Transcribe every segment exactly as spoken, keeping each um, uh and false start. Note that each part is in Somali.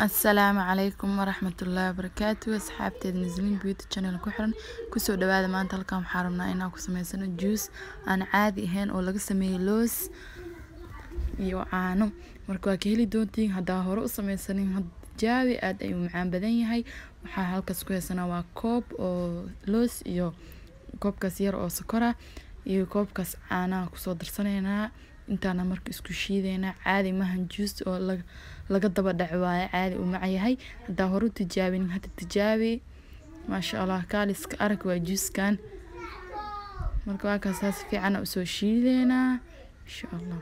السلام عليكم ورحمة الله وبركاته. أصحابتي نزلين بيوتي channel ku xiran kusoo dhawaada maanta halkan waxaan rabnaa inaan ku sameysano juice aan caadi ahayn oo laga sameeyo loos iyo caano. marka waa ka heli doontiin hadaa hore u sameysanin jaawi aad ayuu macaan badan yahay. waxaa halkaas ku heesanaa waa koob oo loos iyo koobkaas yar oo sokor ah iyo koobkaas caanaha kusoo darsaneynaa intaana marka isku shiideena caadi maahan juice oo laga laga daba dhacwaayo caadi u macyahay. hadaa hore u tijaabin hada tijaabi ma sha Allah kaaliska arag waa juice kan marka waa kaas si fiican u soo shiideena insha Allah.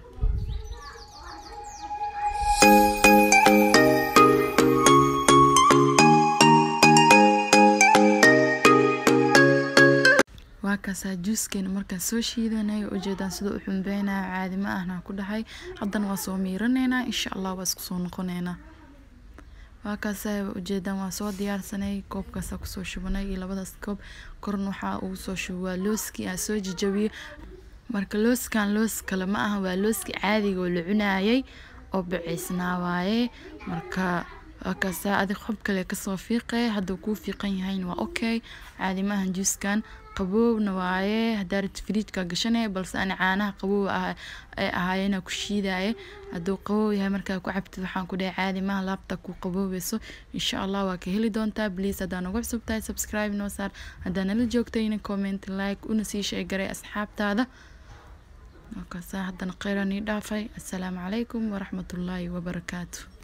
وكاسا جوس كين مركا سو شيداناي ujeedaan sida u xumbeynaa caadi ma ahna ku dhahay hadan waa soo miiranayna insha Allah waa isku soo noqonayna. وكاسا ujeedaan waa soo diyaarsanay koobkaas ku soo shubanay labadaas koob korna waxa uu soo shubaa looski aan soo jijabiyo. marka looskan loos kale ma aha waa looski caadiga oo la cunaayay oo baceysnaa waaye. marka وكاسا adi qob kale ka soo fiiqay haduu ku fiiqan yahay waa okay caadi ma ahan juice kan qabowna waaye hadaa rid fridge ka gashanay balse aan caanaha qabow ah ay ahaayeen ku shiidaay haduu qabow yahay marka ku cabtid waxaan ku dhahay caadi ma laabta ku qaboweyso insha Allah waa ka heli doontaa. please hadaa nagu cusubtahay subscribe noo saar hadaa nala joogtayna comment like una sii sheeg garay asxaabtaada. وكاسا hadana qeyrani dhaafay. assalaamu calaykum wa rahmatullaahi wa barakaatuh.